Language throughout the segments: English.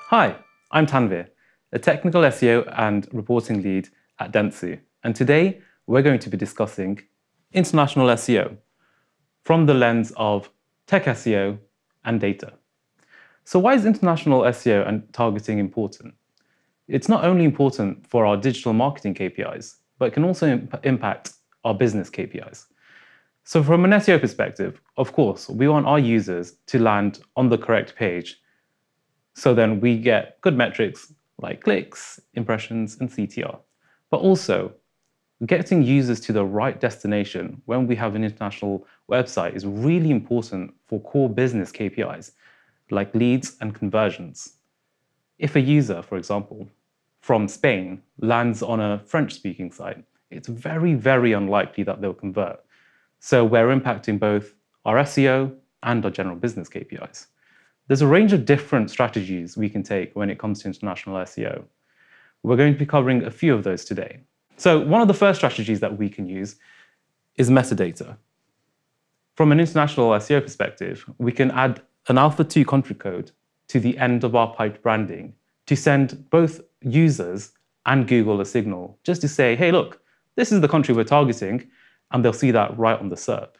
Hi, I'm Tanvir, a technical SEO and reporting lead at Dentsu, and today we're going to be discussing international SEO from the lens of tech SEO and data. So why is international SEO and targeting important? It's not only important for our digital marketing KPIs, but it can also impact our business KPIs. So from an SEO perspective, of course, we want our users to land on the correct page. So then we get good metrics like clicks, impressions, and CTR. But also, getting users to the right destination when we have an international website is really important for core business KPIs like leads and conversions. If a user, for example, from Spain lands on a French-speaking site, it's very, very unlikely that they'll convert. So we're impacting both our SEO and our general business KPIs. There's a range of different strategies we can take when it comes to international SEO. We're going to be covering a few of those today. So one of the first strategies that we can use is metadata. From an international SEO perspective, we can add an Alpha2 country code to the end of our piped branding to send both users and Google a signal just to say, hey, look, this is the country we're targeting, and they'll see that right on the SERP.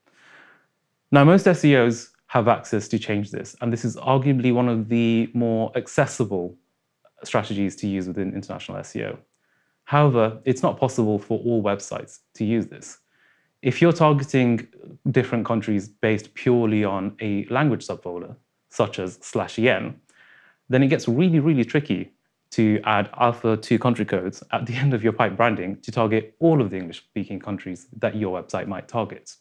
Now, most SEOs have access to change this, and this is arguably one of the more accessible strategies to use within international SEO. However, it's not possible for all websites to use this. If you're targeting different countries based purely on a language subfolder, such as /en, then it gets really, really tricky to add Alpha2 country codes at the end of your pipe branding to target all of the English-speaking countries that your website might target.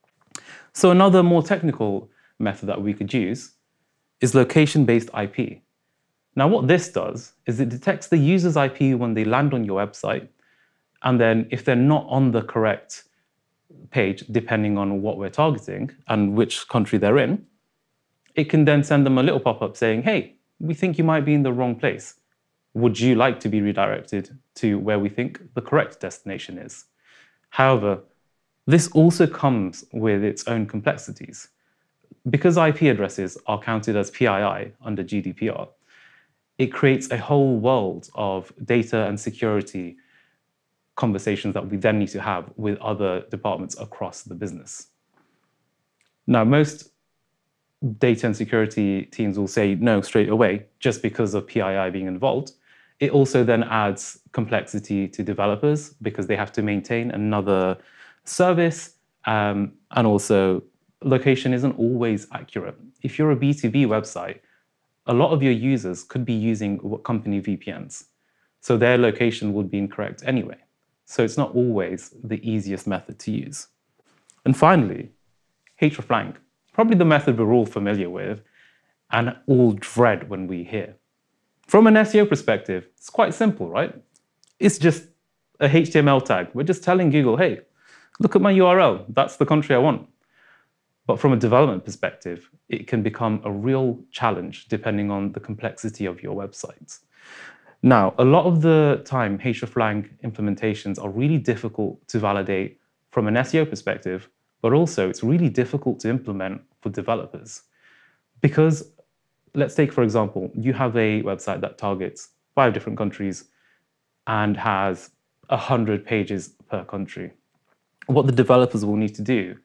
So another more technical method that we could use is location-based IP. Now, what this does is it detects the user's IP when they land on your website, and then if they're not on the correct page, depending on what we're targeting and which country they're in, it can then send them a little pop-up saying, hey, we think you might be in the wrong place. Would you like to be redirected to where we think the correct destination is? However, this also comes with its own complexities. Because IP addresses are counted as PII under GDPR, it creates a whole world of data and security conversations that we then need to have with other departments across the business. Now, most data and security teams will say no straight away just because of PII being involved. It also then adds complexity to developers because they have to maintain another service, and also location isn't always accurate. If you're a B2B website, a lot of your users could be using company VPNs, so their location would be incorrect anyway. So it's not always the easiest method to use. And finally, hreflang, probably the method we're all familiar with and all dread when we hear. From an SEO perspective, it's quite simple, right? It's just a HTML tag. We're just telling Google, hey, look at my URL. That's the country I want. But from a development perspective, it can become a real challenge depending on the complexity of your websites. Now, a lot of the time, hreflang implementations are really difficult to validate from an SEO perspective, but also it's really difficult to implement for developers. Because let's take, for example, you have a website that targets 5 different countries and has 100 pages per country. What the developers will need to do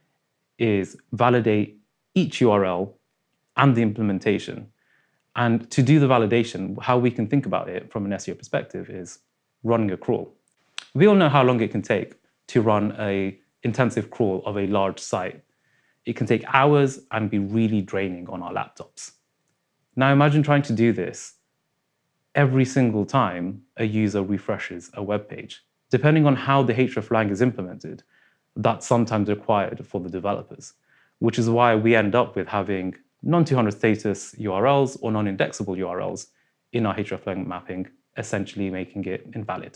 is validate each URL and the implementation. And to do the validation, how we can think about it from an SEO perspective is running a crawl. We all know how long it can take to run an intensive crawl of a large site. It can take hours and be really draining on our laptops. Now imagine trying to do this every single time a user refreshes a web page. Depending on how the hreflang is implemented, that's sometimes required for the developers, which is why we end up with having non-200 status URLs or non-indexable URLs in our hreflang mapping, essentially making it invalid.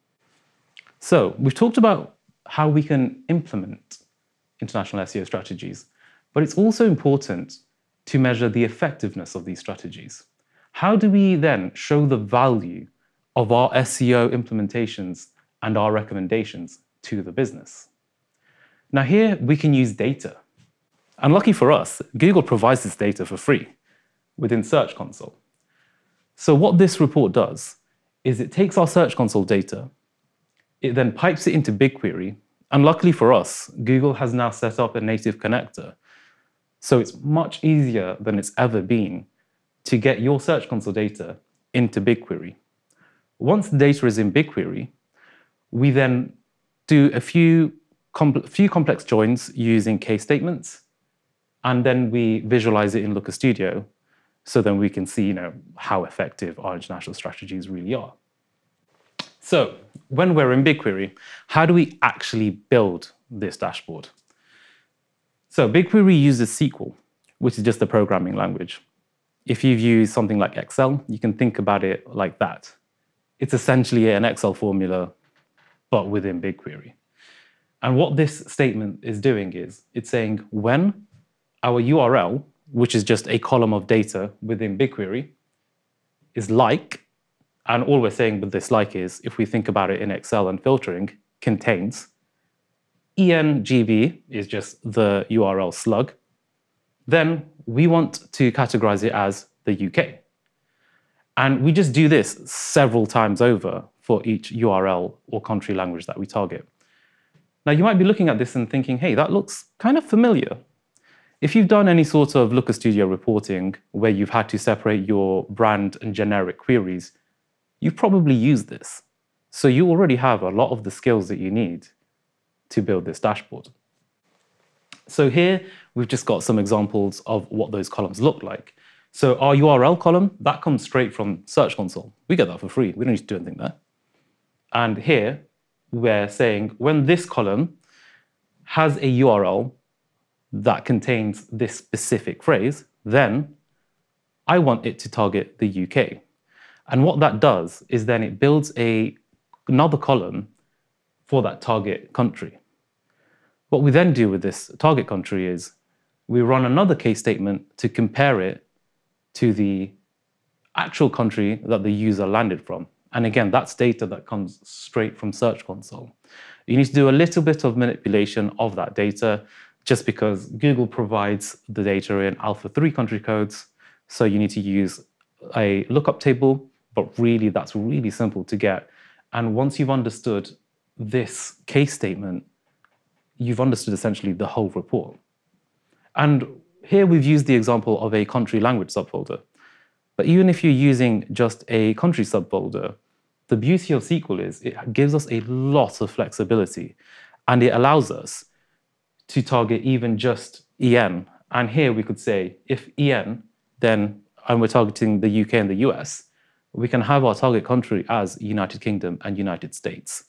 So we've talked about how we can implement international SEO strategies, but it's also important to measure the effectiveness of these strategies. How do we then show the value of our SEO implementations and our recommendations to the business? Now here we can use data. And lucky for us, Google provides this data for free within Search Console. So what this report does is it takes our Search Console data, it then pipes it into BigQuery, and luckily for us, Google has now set up a native connector. So it's much easier than it's ever been to get your Search Console data into BigQuery. Once the data is in BigQuery, we then do a few complex joins using case statements, and then we visualize it in Looker Studio, so then we can see, how effective our international strategies really are. So when we're in BigQuery, how do we actually build this dashboard? So BigQuery uses SQL, which is just a programming language. If you've used something like Excel, you can think about it like that. It's essentially an Excel formula, but within BigQuery. And what this statement is doing is it's saying when our URL, which is just a column of data within BigQuery, is like, and all we're saying with this like is, if we think about it in Excel and filtering, contains, ENGB is just the URL slug, then we want to categorize it as the UK. And we just do this several times over for each URL or country language that we target. Now, you might be looking at this and thinking, hey, that looks kind of familiar. If you've done any sort of Looker Studio reporting where you've had to separate your brand and generic queries, you've probably used this. So you already have a lot of the skills that you need to build this dashboard. So here, we've just got some examples of what those columns look like. So our URL column, that comes straight from Search Console. We get that for free. We don't need to do anything there. And here, we're saying when this column has a URL that contains this specific phrase, then I want it to target the UK. And what that does is then it builds another column for that target country. What we then do with this target country is we run another case statement to compare it to the actual country that the user landed from. And again, that's data that comes straight from Search Console. You need to do a little bit of manipulation of that data just because Google provides the data in Alpha-3 country codes. So you need to use a lookup table, but really that's really simple to get. And once you've understood this case statement, you've understood essentially the whole report. And here we've used the example of a country language subfolder. But even if you're using just a country subfolder, the beauty of SQL is it gives us a lot of flexibility, and it allows us to target even just EN. And here we could say, if EN, then, and we're targeting the UK and the US, we can have our target country as United Kingdom and United States.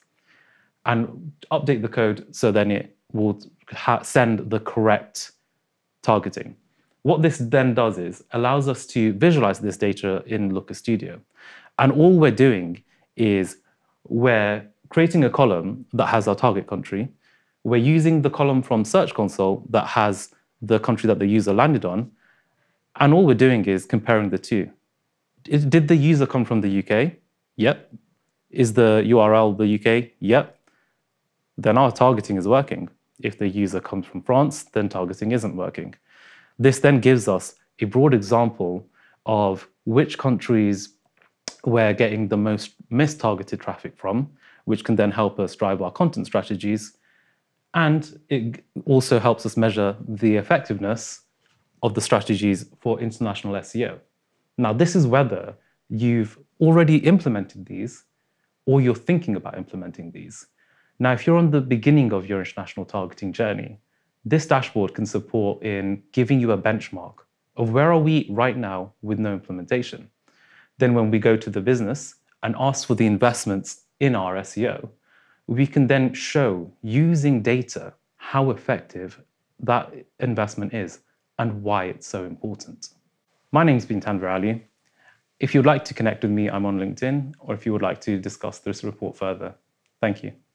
And update the code so then it will send the correct targeting. What this then does is allows us to visualize this data in Looker Studio. And all we're doing is we're creating a column that has our target country. We're using the column from Search Console that has the country that the user landed on. And all we're doing is comparing the two. Did the user come from the UK? Yep. Is the URL the UK? Yep. Then our targeting is working. If the user comes from France, then targeting isn't working. This then gives us a broad example of which countries we're getting the most mistargeted traffic from, which can then help us drive our content strategies. And it also helps us measure the effectiveness of the strategies for international SEO. Now, this is whether you've already implemented these or you're thinking about implementing these. Now, if you're on the beginning of your international targeting journey, this dashboard can support in giving you a benchmark of where are we right now with no implementation. Then when we go to the business and ask for the investments in our SEO, we can then show using data how effective that investment is and why it's so important. My name's been Tanvir Ali. If you'd like to connect with me, I'm on LinkedIn, or if you would like to discuss this report further, thank you.